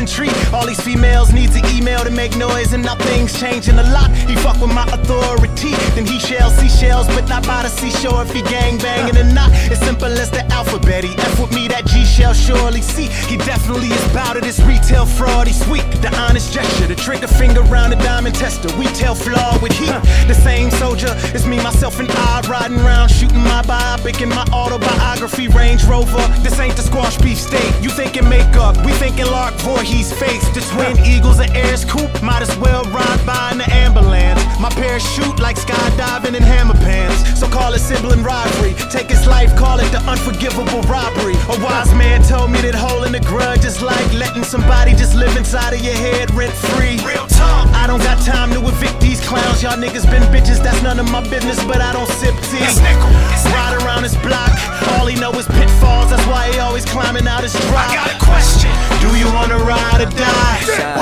pleasantry. All these females needs an email to make noise, and now things changing a lot. He fuck with my authority, then he shall see shells, but not by the seashore if he gang banging or not. It's simple as the alphabet. He F with me, that G shall surely see. He definitely is bout it, this retail fraud. He's sweet, the honest gesture, the trigger finger round the diamond tester. We tell flaw with heat. The same soldier, it's me, myself, and I riding around shooting my biopic in my autobiography Range Rover. This ain't the squash beef steak. You thinking makeup, we thinking Lark Voorhees face. The twin eagles and airs coupe, might as well ride by in the ambulance. My parachute like skydiving in hammer pants. So call it sibling rivalry. Take his life, call it the unforgivable robbery. A wise man told me that holding a grudge is like letting somebody just live inside of your head rent free. Real talk. I don't got time to evict these clowns. Y'all niggas been bitches, that's none of my business, but I don't sip tea. Ride around his block, all he know is pitfalls. That's why he always climbing out his drop. I got a question. Do you wanna ride or die?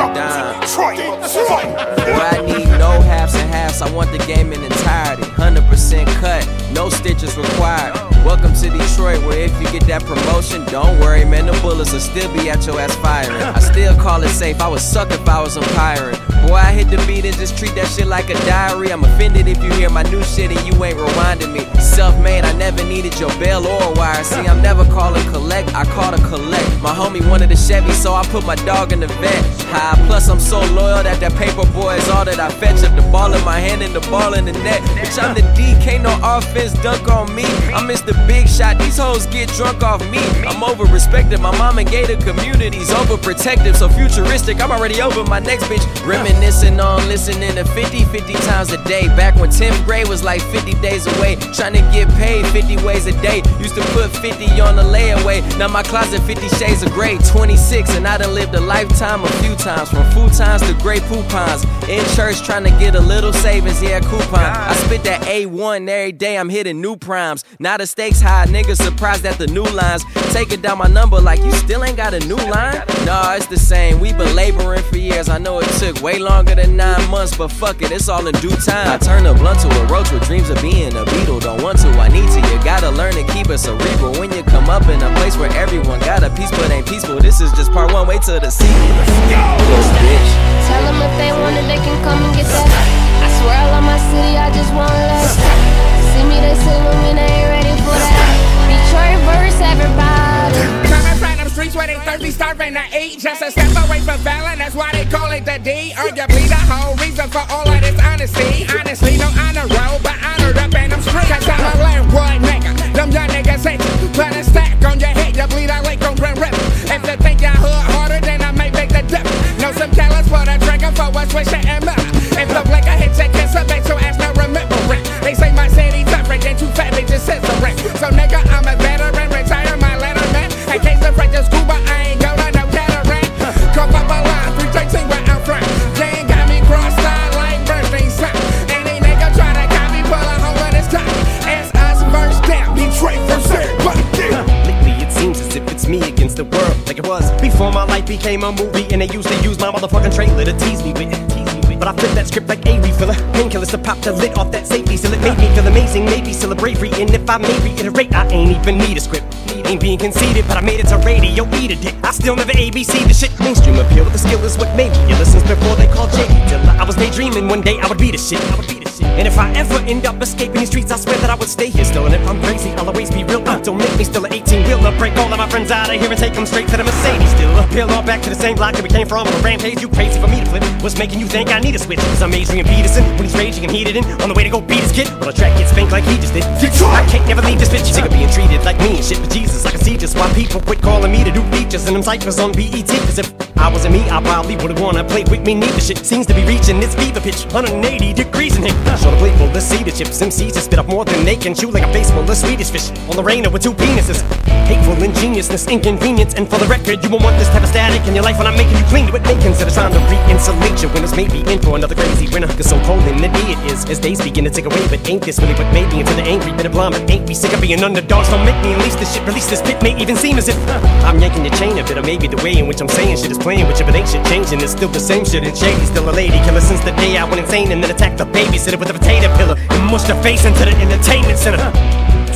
Boy, I need no halves and halves. I want the game in entirety. 100% cut, no stitches required. Welcome to Detroit, where if you get that promotion, don't worry, man, the bullets will still be at your ass firing. I still call it safe, I would suck if I was umpiring. Boy, I hit the beat and just treat that shit like a diary. I'm offended if you hear my new shit and you ain't rewinding me. Self-made, I never needed your bell or a wire. See, I'm never calling collect, I call to collect. My homie wanted a Chevy, so I put my dog in the vet. High, plus I'm so loyal that that paper boy is all that I fetch. Up the ball in my hand and the ball in the net. Bitch, I'm the D, can't no offense dunk on me. I'm Mr. Big Shot, these hoes get drunk off me. I'm over-respected, my mom and gated communities overprotective, so futuristic, I'm already over my next bitch. Reminiscing on listening to 50 times a day. Back when 10th grade was like 50 days away. Trying to get paid 50 ways a day. Used to put 50 on the layaway. Now my closet 50 shades of gray. 26 and I done lived a lifetime a few times. From futons to gray poupons. In church trying to get a little savings, yeah, coupon. I spit that A1 every day, I'm hitting new primes. Now the stakes high, niggas surprised at the new lines. Taking down my number like you still ain't got a new line? Nah, it's the same, we been laboring for years. I know it took way longer than 9 months, but fuck it, it's all in due time. I turn a blunt to a roach with dreams of being a beetle. Don't want to, I need to, you gotta learn to keep it cerebral. When you come up in a place where everyone got a piece but ain't peaceful, this is just part 1, wait till the sequel. Yes, bitch. Tell them if they want it, they can come and get that. I swear I love my city, I just want less. See me, they salute me, they ain't ready for that. Detroit verse, everybody. Coming from them streets where they thirsty, starving to eat. Just a step away from Fallon, that's why they call it the D. Arguably the whole reason for all of this honesty. Honestly, no honor roll, but honored up in them streets. Cause I'm a landwood nigga, them young niggas hate you. Put a stack on your head, you bleed out like on Grand River. If you think y'all hood harder, then I may make the dip. Know some callous for the drinker for a swisher and milk. If the blicker hits your kiss, I bet your ass not remembering. They say my city's different, and too fat, they just censoring. So nigga, I'm a veteran, retire my letterman. In case the French is scuba, I ain't go to no cataract. Come up a line, 313 where I'm from. They ain't got me cross-eyed like birthday sign. Any nigga try to copy, pull a hole in his top. It's us verse down, Detroit verse everybody. Lately it seems as if it's me against the world, like it was before my life became a movie. And they used to use my motherfucking trailer to tease me with it. But I flipped that script like a refiller. Painkillers to pop the lid off that safety. Still it made me feel amazing, maybe still a bravery. And if I may reiterate, I ain't even need a script. Ain't being conceited, but I made it to radio, eat a dick. I still never ABC the shit. Mainstream appeal with the skill is what made me. Your listens before they called Jay. Till I was daydreaming one day I would be the shit. And if I ever end up escaping these streets, I swear that I would stay here still. And if I'm crazy, I'll always be real. Don't make me still an 18-wheeler. Break all of my friends out of here and take them straight to the Mercedes. Still appeal all back to the same block that we came from. On a rampage, you crazy for me to flip. What's making you think I need a switch? Cause I'm Adrian Peterson when he's raging and heated in. On the way to go beat his kid. Well, the track gets spanked like he just did. I can't never leave this bitch. Sick of being treated like me and shit. But Jesus, I can see just why people quit calling me to do features and them cyphers on BET. Cause if I wasn't me, I probably would've wanna play with me. Neither shit seems to be reaching its fever pitch. 180 degrees in here. Show the playful, let's see the chips. MCs just spit up more than they can chew, like a face full of Swedish fish on the rainer with 2 penises. Hateful ingeniousness, inconvenience, and for the record, you won't want this type of static in your life when I'm making you clean to it. They consider trying to re-insulate your winners, maybe in for another crazy winter. Cause so cold in the day it is, as days begin to take away. But ain't this really what made me into the angry bit of blonde? But ain't we sick of being underdogs? Don't make me unleash this shit, release this pit. May even seem as if I'm yanking your chain a bit, or maybe the way in which I'm saying shit is playing with you. But ain't shit changing, it's still the same shit. And Shady's still a lady killer since the day I went insane and then attacked the babysitter with a potato pillar and mushed her face into the entertainment center. It's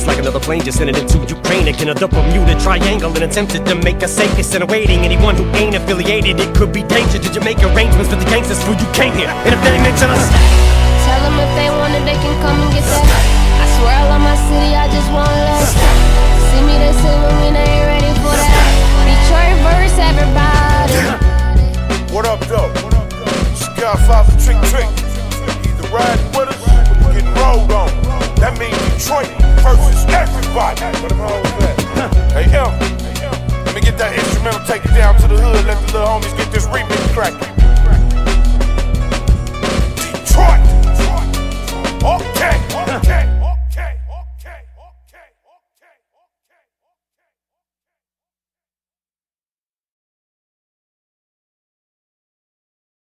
like another plane just sent it into Ukraine again, the Bermuda Triangle, and attempted to make us safe. It's awaiting anyone who ain't affiliated. It could be danger. Did you make arrangements with the gangsters before you came here? And if they ain't mention us, Tell them if they want it, they can come and get that. I swear I love my city, I just want less. See me, they salute me, they ain't ready for that. Detroit verse, everybody. What up, though? Godfather trick. Either riding with us or you getting rolled on. That means Detroit versus everybody. Hey, M, let me get that instrumental, take it down to the hood, let the little homies get this remix cracking.